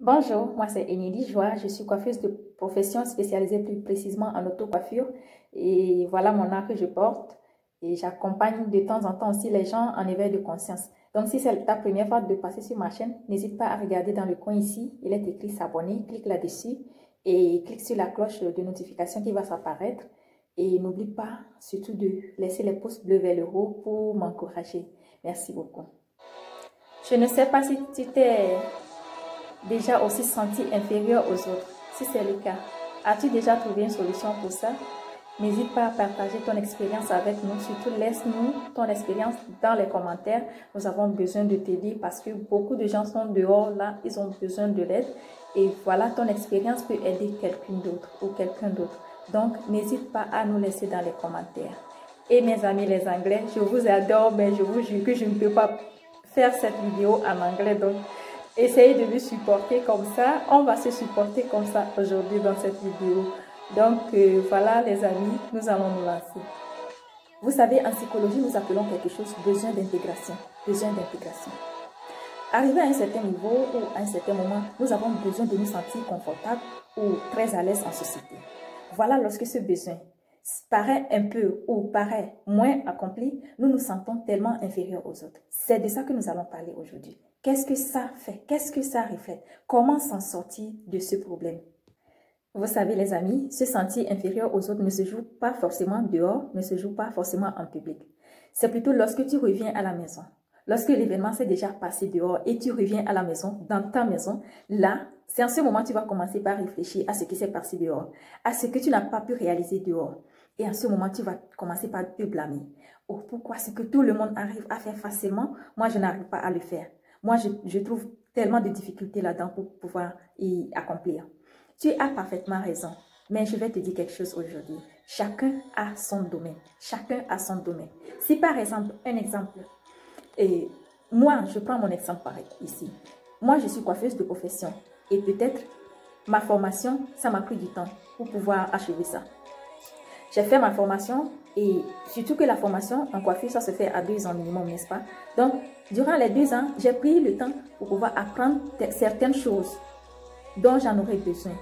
Bonjour, moi c'est Émilie Joie, je suis coiffeuse de profession spécialisée plus précisément en auto-coiffure et voilà mon art que je porte et j'accompagne de temps en temps aussi les gens en éveil de conscience. Donc si c'est ta première fois de passer sur ma chaîne, n'hésite pas à regarder dans le coin ici, il est écrit s'abonner, clique là-dessus et clique sur la cloche de notification qui va s'apparaître et n'oublie pas surtout de laisser les pouces bleus vers le haut pour m'encourager. Merci beaucoup. Je ne sais pas si tu t'es déjà aussi senti inférieur aux autres. Si c'est le cas, as-tu déjà trouvé une solution pour ça? N'hésite pas à partager ton expérience avec nous. Surtout, laisse-nous ton expérience dans les commentaires. Nous avons besoin de t'aider parce que beaucoup de gens sont dehors là, ils ont besoin de l'aide. Et voilà, ton expérience peut aider quelqu'un d'autre ou quelqu'un d'autre. Donc, n'hésite pas à nous laisser dans les commentaires. Et mes amis les Anglais, je vous adore, mais je vous jure que je ne peux pas faire cette vidéo en anglais. Donc, essayez de me supporter comme ça. On va se supporter comme ça aujourd'hui dans cette vidéo. Donc, voilà les amis, nous allons nous lancer. Vous savez, en psychologie, nous appelons quelque chose besoin d'intégration. Besoin d'intégration. Arrivé à un certain niveau ou à un certain moment, nous avons besoin de nous sentir confortables ou très à l'aise en société. Voilà lorsque ce besoin paraît un peu ou paraît moins accompli, nous nous sentons tellement inférieurs aux autres. C'est de ça que nous allons parler aujourd'hui. Qu'est-ce que ça fait? Qu'est-ce que ça reflète? Comment s'en sortir de ce problème? Vous savez les amis, se sentir inférieur aux autres ne se joue pas forcément dehors, ne se joue pas forcément en public. C'est plutôt lorsque tu reviens à la maison. Lorsque l'événement s'est déjà passé dehors et tu reviens à la maison, dans ta maison, là, c'est en ce moment que tu vas commencer par réfléchir à ce qui s'est passé dehors, à ce que tu n'as pas pu réaliser dehors. Et en ce moment, tu vas commencer par te blâmer. Oh, pourquoi ce que tout le monde arrive à faire facilement, moi je n'arrive pas à le faire. Moi, je trouve tellement de difficultés là-dedans pour pouvoir y accomplir. Tu as parfaitement raison, mais je vais te dire quelque chose aujourd'hui. Chacun a son domaine. Chacun a son domaine. Si par exemple, un exemple, et moi, je prends mon exemple pareil ici. Moi, je suis coiffeuse de profession et peut-être ma formation, ça m'a pris du temps pour pouvoir achever ça. J'ai fait ma formation et surtout que la formation en coiffure, ça se fait à 2 ans minimum, n'est-ce pas? Donc, durant les 2 ans, j'ai pris le temps pour pouvoir apprendre certaines choses dont j'en aurais besoin.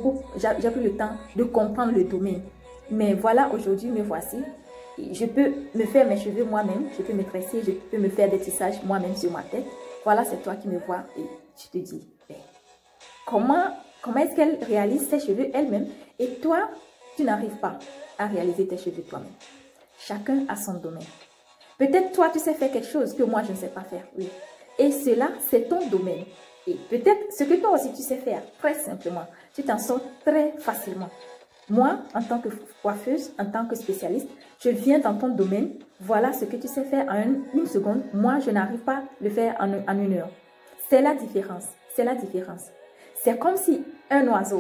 J'ai pris le temps de comprendre le domaine. Mais voilà, aujourd'hui, me voici. Je peux me faire mes cheveux moi-même, je peux me tresser, je peux me faire des tissages moi-même sur ma tête. Voilà, c'est toi qui me vois et tu te dis, ben, comment est-ce qu'elle réalise ses cheveux elle-même et toi, tu n'arrives pas à réaliser tes cheveux toi-même. Chacun a son domaine. Peut-être toi, tu sais faire quelque chose que moi, je ne sais pas faire. Oui. Et cela, c'est ton domaine. Et peut-être ce que toi aussi, tu sais faire, très simplement, tu t'en sors très facilement. Moi, en tant que coiffeuse, en tant que spécialiste, je viens dans ton domaine. Voilà ce que tu sais faire en une seconde. Moi, je n'arrive pas à le faire en 1 heure. C'est la différence. C'est la différence. C'est comme si un oiseau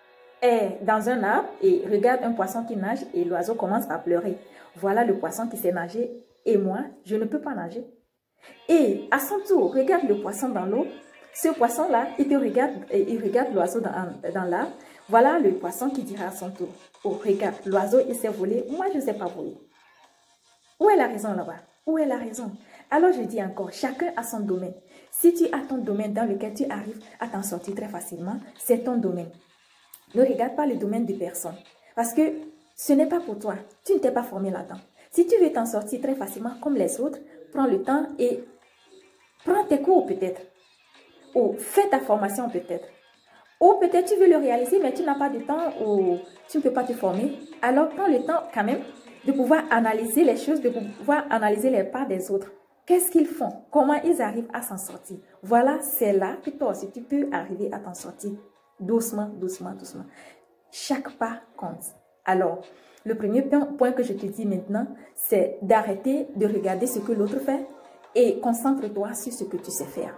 est dans un arbre et regarde un poisson qui nage et l'oiseau commence à pleurer. Voilà le poisson qui sait nager et moi, je ne peux pas nager. Et à son tour, regarde le poisson dans l'eau. Ce poisson-là, il te regarde et il regarde l'oiseau dans l'arbre. Voilà le poisson qui dira à son tour, oh regarde, l'oiseau il s'est volé, moi je ne sais pas voler. Où est la raison là-bas? Où est la raison? Alors je dis encore, chacun a son domaine. Si tu as ton domaine dans lequel tu arrives à t'en sortir très facilement, c'est ton domaine. Ne regarde pas le domaine de personne. Parce que ce n'est pas pour toi. Tu ne t'es pas formé là-dedans. Si tu veux t'en sortir très facilement comme les autres, prends le temps et prends tes cours peut-être. Ou fais ta formation peut-être. Ou peut-être tu veux le réaliser mais tu n'as pas de temps ou tu ne peux pas te former. Alors prends le temps quand même de pouvoir analyser les choses, de pouvoir analyser les pas des autres. Qu'est-ce qu'ils font? Comment ils arrivent à s'en sortir? Voilà, c'est là que toi aussi tu peux arriver à t'en sortir. Doucement, doucement, doucement. Chaque pas compte. Alors, le premier point que je te dis maintenant, c'est d'arrêter de regarder ce que l'autre fait et concentre-toi sur ce que tu sais faire.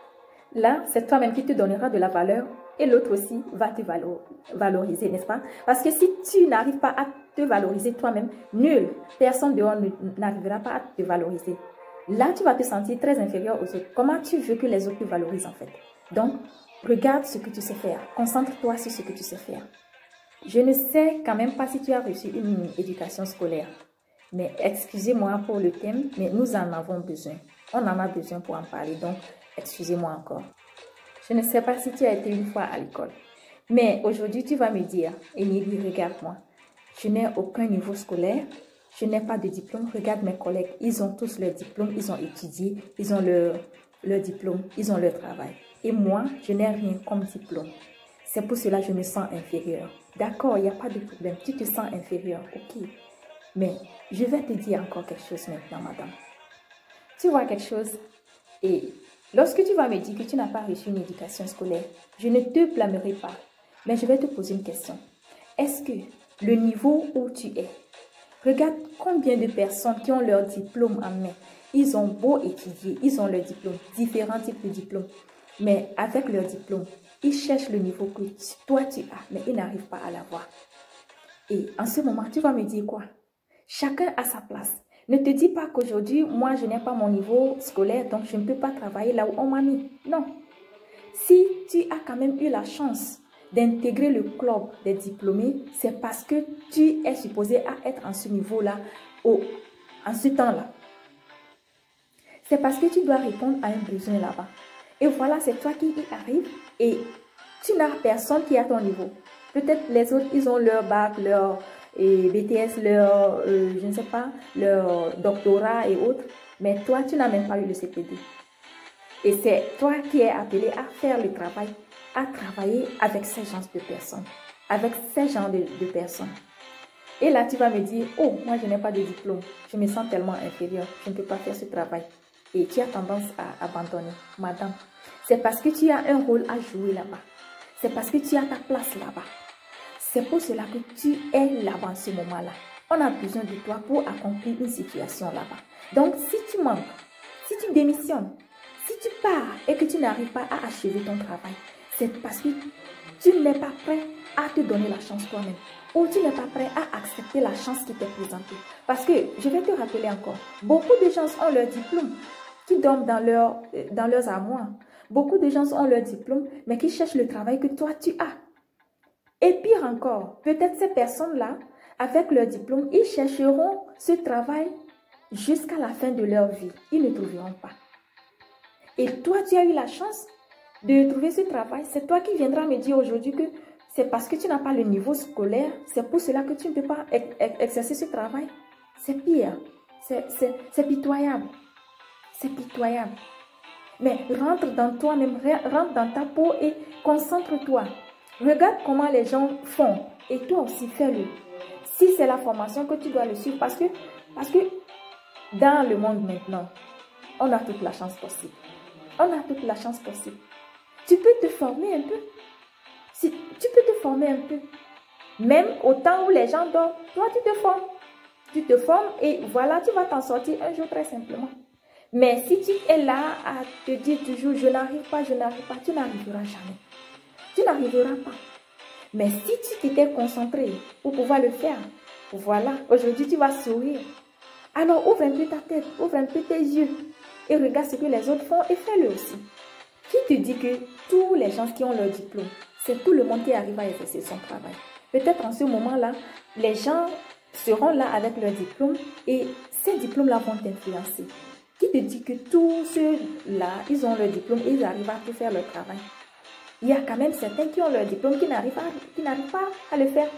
Là, c'est toi-même qui te donnera de la valeur et l'autre aussi va te valoriser, n'est-ce pas? Parce que si tu n'arrives pas à te valoriser toi-même, nul, personne dehors n'arrivera pas à te valoriser. Là, tu vas te sentir très inférieur aux autres. Comment tu veux que les autres te valorisent en fait? Donc, regarde ce que tu sais faire. Concentre-toi sur ce que tu sais faire. Je ne sais quand même pas si tu as reçu une éducation scolaire. Mais excusez-moi pour le thème, mais nous en avons besoin. On en a besoin pour en parler, donc excusez-moi encore. Je ne sais pas si tu as été une fois à l'école. Mais aujourd'hui, tu vas me dire, Émilie, regarde-moi. Je n'ai aucun niveau scolaire. Je n'ai pas de diplôme. Regarde mes collègues. Ils ont tous leur diplôme. Ils ont étudié. Ils ont leur diplôme. Ils ont leur travail. Et moi, je n'ai rien comme diplôme. C'est pour cela que je me sens inférieure. D'accord, il n'y a pas de problème. Tu te sens inférieure. Ok. Mais je vais te dire encore quelque chose maintenant, madame. Tu vois quelque chose et lorsque tu vas me dire que tu n'as pas reçu une éducation scolaire, je ne te blâmerai pas. Mais je vais te poser une question. Est-ce que le niveau où tu es, regarde combien de personnes qui ont leur diplôme en main, ils ont beau étudier, ils ont leur diplôme, différents types de diplômes, mais avec leur diplôme, ils cherchent le niveau que toi tu as, mais ils n'arrivent pas à l'avoir. Et en ce moment, tu vas me dire quoi? Chacun a sa place. Ne te dis pas qu'aujourd'hui, moi, je n'ai pas mon niveau scolaire, donc je ne peux pas travailler là où on m'a mis. Non. Si tu as quand même eu la chance d'intégrer le club des diplômés, c'est parce que tu es supposé à être en ce niveau-là, en ce temps-là. C'est parce que tu dois répondre à un besoin là-bas. Et voilà, c'est toi qui y arrives et tu n'as personne qui est à ton niveau. Peut-être les autres, ils ont leur bac, leur BTS, leur, je ne sais pas, leur doctorat et autres. Mais toi, tu n'as même pas eu le CPD. Et c'est toi qui es appelé à faire le travail, à travailler avec ces genres de personnes. Avec ces genres de personnes. Et là, tu vas me dire, oh, moi, je n'ai pas de diplôme. Je me sens tellement inférieure. Je ne peux pas faire ce travail. Et tu as tendance à abandonner. Madame, c'est parce que tu as un rôle à jouer là-bas. C'est parce que tu as ta place là-bas. C'est pour cela que tu es là-bas en ce moment-là. On a besoin de toi pour accomplir une situation là-bas. Donc, si tu manques, si tu démissionnes, si tu pars et que tu n'arrives pas à achever ton travail, c'est parce que tu n'es pas prêt à te donner la chance toi-même. Ou tu n'es pas prêt à accepter la chance qui t'est présentée. Parce que, je vais te rappeler encore, beaucoup de gens ont leur diplôme qui dorment dans leurs armoires. Beaucoup de gens ont leur diplôme, mais qui cherchent le travail que toi, tu as. Et pire encore, peut-être ces personnes-là, avec leur diplôme, ils chercheront ce travail jusqu'à la fin de leur vie. Ils ne trouveront pas. Et toi, tu as eu la chance de trouver ce travail. C'est toi qui viendras me dire aujourd'hui que c'est parce que tu n'as pas le niveau scolaire, c'est pour cela que tu ne peux pas exercer ce travail. C'est pire. C'est pitoyable. C'est pitoyable. Mais rentre dans toi-même, rentre dans ta peau et concentre-toi. Regarde comment les gens font et toi aussi fais-le. Si c'est la formation que tu dois le suivre, parce que dans le monde maintenant, on a toute la chance possible. On a toute la chance possible. Tu peux te former un peu. Tu peux te former un peu. Même au temps où les gens dorment, toi tu te formes. Tu te formes et voilà, tu vas t'en sortir un jour très simplement. Mais si tu es là à te dire toujours, je n'arrive pas, tu n'arriveras jamais. Tu n'arriveras pas. Mais si tu t'étais concentré pour pouvoir le faire, voilà, aujourd'hui tu vas sourire. Alors ouvre un peu ta tête, ouvre un peu tes yeux et regarde ce que les autres font et fais-le aussi. Qui te dit que tous les gens qui ont leur diplôme, c'est tout le monde qui arrive à exercer son travail? Peut-être en ce moment-là, les gens seront là avec leur diplôme et ces diplômes-là vont t'influencer. Qui te dit que tous ceux-là, ils ont leur diplôme et ils arrivent à tout faire leur travail? Il y a quand même certains qui ont leur diplôme qui n'arrivent pas à le faire.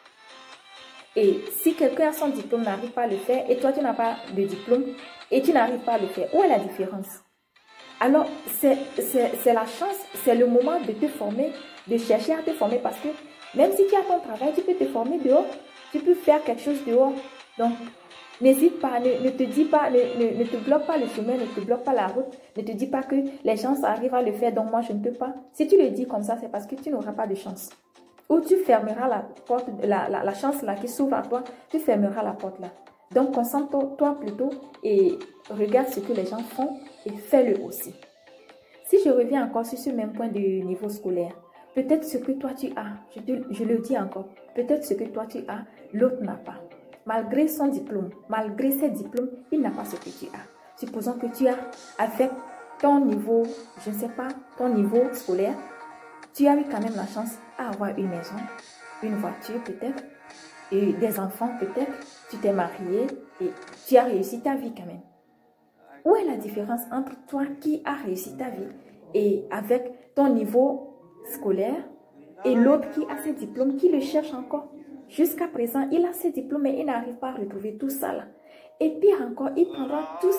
Et si quelqu'un a son diplôme n'arrive pas à le faire et toi tu n'as pas de diplôme et tu n'arrives pas à le faire, où est la différence? Alors c'est la chance, c'est le moment de te former, de chercher à te former parce que même si tu as ton travail, tu peux te former dehors, tu peux faire quelque chose dehors. Donc n'hésite pas, ne te dis pas, ne te bloque pas le chemin, ne te bloque pas la route, ne te dis pas que les gens arrivent à le faire, donc moi je ne peux pas. Si tu le dis comme ça, c'est parce que tu n'auras pas de chance. Ou tu fermeras la porte, la chance là qui s'ouvre à toi, tu fermeras la porte là. Donc concentre-toi plutôt et regarde ce que les gens font et fais-le aussi. Si je reviens encore sur ce même point du niveau scolaire, peut-être ce que toi tu as, je le dis encore, peut-être ce que toi tu as, l'autre n'a pas. Malgré son diplôme, malgré ses diplômes, il n'a pas ce que tu as. Supposons que tu as, avec ton niveau, je ne sais pas, ton niveau scolaire, tu as eu quand même la chance à avoir une maison, une voiture peut-être, et des enfants peut-être, tu t'es marié et tu as réussi ta vie quand même. Où est la différence entre toi qui as réussi ta vie et avec ton niveau scolaire et l'autre qui a ses diplômes, qui le cherche encore. Jusqu'à présent, il a ses diplômes et il n'arrive pas à retrouver tout ça là. Et pire encore, il prendra tout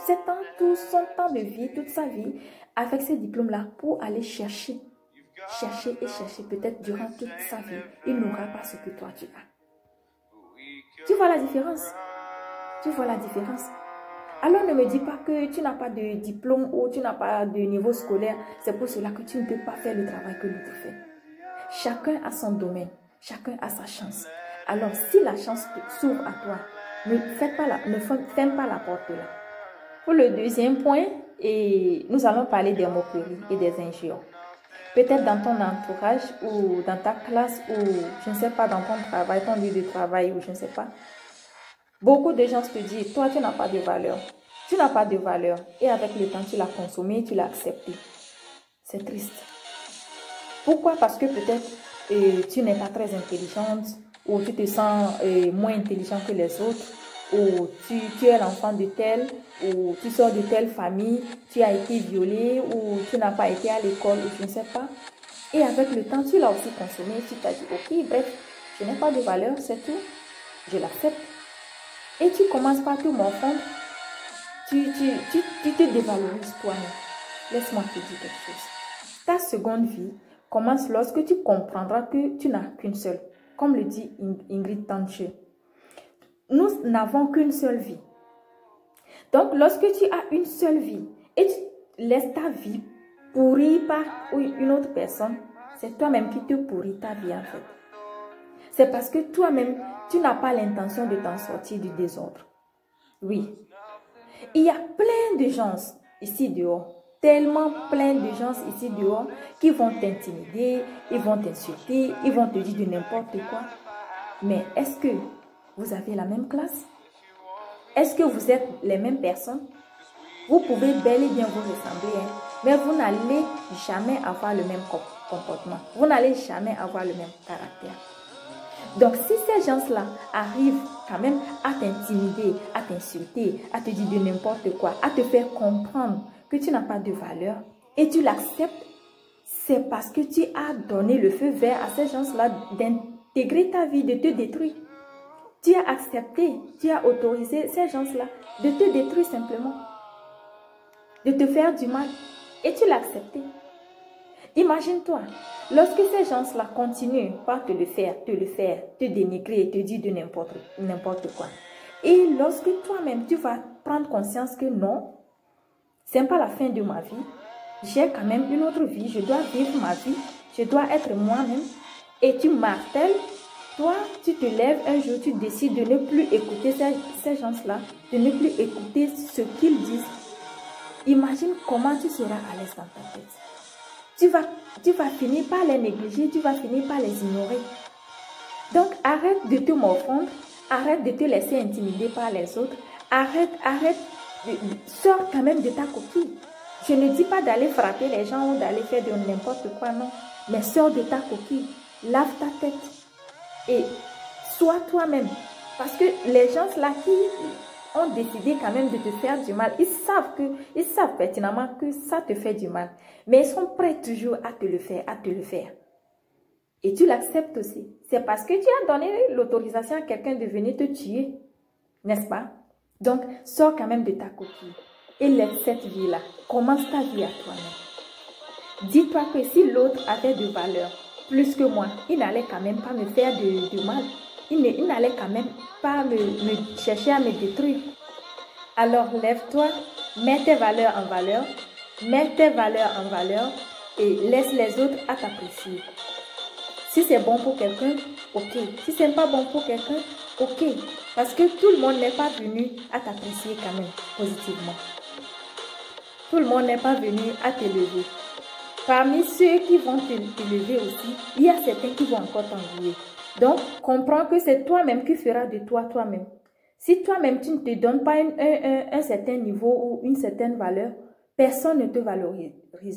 son temps de vie, toute sa vie, avec ces diplômes-là pour aller chercher et chercher, peut-être durant toute sa vie. Il n'aura pas ce que toi tu as. Tu vois la différence? Tu vois la différence? Alors ne me dis pas que tu n'as pas de diplôme ou tu n'as pas de niveau scolaire. C'est pour cela que tu ne peux pas faire le travail que l'autre fait. Chacun a son domaine. Chacun a sa chance. Alors si la chance s'ouvre à toi, ne ferme pas la porte là. Pour le deuxième point, nous allons parler des moqueries et des injures. Peut-être dans ton entourage ou dans ta classe ou je ne sais pas, dans ton travail, ton lieu de travail ou je ne sais pas. Beaucoup de gens te disent, toi tu n'as pas de valeur. Tu n'as pas de valeur. Et avec le temps, tu l'as consommé, tu l'as accepté. C'est triste. Pourquoi? Parce que peut-être tu n'es pas très intelligente ou tu te sens moins intelligent que les autres ou tu es l'enfant de tel ou tu sors de telle famille, tu as été violé ou tu n'as pas été à l'école ou je ne sais pas. Et avec le temps, tu l'as aussi consommé, tu t'as dit, ok, bref, je n'ai pas de valeur, c'est tout, je l'accepte. Et tu commences par te morfondre, tu te dévalorises toi-même. Laisse-moi te dire quelque chose. Ta seconde vie commence lorsque tu comprendras que tu n'as qu'une seule. Comme le dit Ingrid Tanche. Nous n'avons qu'une seule vie. Donc, lorsque tu as une seule vie et tu laisses ta vie pourrie par une autre personne, c'est toi-même qui te pourris ta vie en fait. C'est parce que toi-même, tu n'as pas l'intention de t'en sortir du désordre. Oui. Il y a plein de gens ici dehors, tellement plein de gens ici dehors qui vont t'intimider, ils vont t'insulter, ils vont te dire de n'importe quoi. Mais est-ce que vous avez la même classe? Est-ce que vous êtes les mêmes personnes? Vous pouvez bel et bien vous ressembler, hein, mais vous n'allez jamais avoir le même comportement. Vous n'allez jamais avoir le même caractère. Donc, si ces gens-là arrivent quand même à t'intimider, à t'insulter, à te dire de n'importe quoi, à te faire comprendre que tu n'as pas de valeur et tu l'acceptes, c'est parce que tu as donné le feu vert à ces gens-là d'intégrer ta vie, de te détruire. Tu as accepté, tu as autorisé ces gens-là de te détruire simplement, de te faire du mal et tu l'as accepté. Imagine-toi, lorsque ces gens-là continuent par te le faire, te dénigrer, te dire de n'importe quoi. Et lorsque toi-même, tu vas prendre conscience que non, ce n'est pas la fin de ma vie, j'ai quand même une autre vie, je dois vivre ma vie, je dois être moi-même. Et tu martèles, toi, tu te lèves un jour, tu décides de ne plus écouter ces gens-là, de ne plus écouter ce qu'ils disent. Imagine comment tu seras à l'aise dans ta tête. Tu vas finir par les négliger, tu vas finir par les ignorer. Donc, arrête de te morfondre, arrête de te laisser intimider par les autres, arrête, sors quand même de ta coquille. Je ne dis pas d'aller frapper les gens ou d'aller faire de n'importe quoi, non. Mais sors de ta coquille, lave ta tête et sois toi-même. Parce que les gens là qui ont décidé quand même de te faire du mal, ils savent pertinemment que ça te fait du mal. Mais ils sont prêts toujours à te le faire, Et tu l'acceptes aussi. C'est parce que tu as donné l'autorisation à quelqu'un de venir te tuer. N'est-ce pas? Donc, sors quand même de ta coquille. Et laisse cette vie-là. Commence ta vie à toi-même. Dis-toi que si l'autre avait de valeur plus que moi, il n'allait quand même pas me faire de mal. Il n'allait quand même pas me chercher à me détruire. Alors lève-toi, mets tes valeurs en valeur, et laisse les autres à t'apprécier. Si c'est bon pour quelqu'un, ok. Si c'est pas bon pour quelqu'un, ok. Parce que tout le monde n'est pas venu à t'apprécier quand même positivement. Tout le monde n'est pas venu à te lever. Parmi ceux qui vont te lever aussi, il y a certains qui vont encore t'envier. Donc, comprends que c'est toi-même qui feras de toi-même. Si toi-même, tu ne te donnes pas un certain niveau ou une certaine valeur, personne ne te valorise.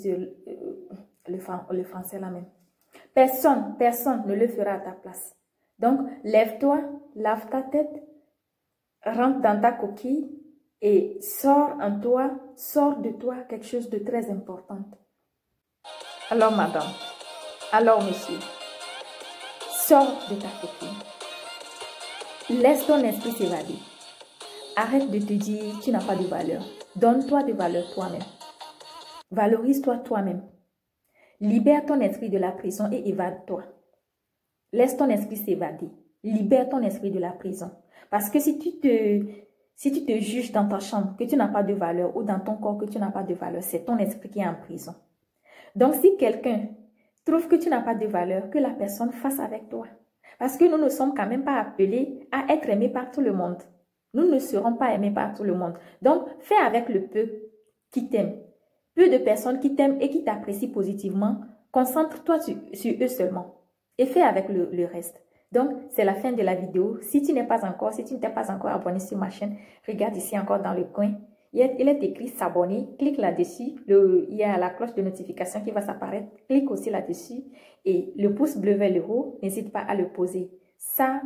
Le français là même. Personne ne le fera à ta place. Donc, lève-toi, lave ta tête, rentre dans ta coquille et sors de toi quelque chose de très important. Alors madame, alors monsieur, sors de ta coquille. Laisse ton esprit s'évader. Arrête de te dire tu n'as pas de valeur. Donne-toi de valeur toi-même. Valorise-toi toi-même. Libère ton esprit de la prison et évade-toi. Laisse ton esprit s'évader. Libère ton esprit de la prison. Parce que si tu te juges dans ta chambre que tu n'as pas de valeur ou dans ton corps que tu n'as pas de valeur, c'est ton esprit qui est en prison. Donc si quelqu'un trouve que tu n'as pas de valeur, que la personne fasse avec toi. Parce que nous ne sommes quand même pas appelés à être aimés par tout le monde. Nous ne serons pas aimés par tout le monde. Donc, fais avec le peu qui t'aiment. Peu de personnes qui t'aiment et qui t'apprécient positivement, concentre-toi sur eux seulement. Et fais avec le reste. Donc, c'est la fin de la vidéo. Si tu ne t'es pas encore abonné sur ma chaîne, regarde ici encore dans le coin. Il est écrit s'abonner. Clique là-dessus. Il y a la cloche de notification qui va s'apparaître. Clique aussi là-dessus. Et le pouce bleu vers le haut, n'hésite pas à le poser. Ça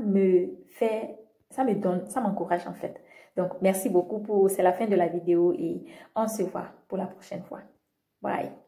m'encourage en fait. Donc, merci beaucoup c'est la fin de la vidéo et on se voit pour la prochaine fois. Bye.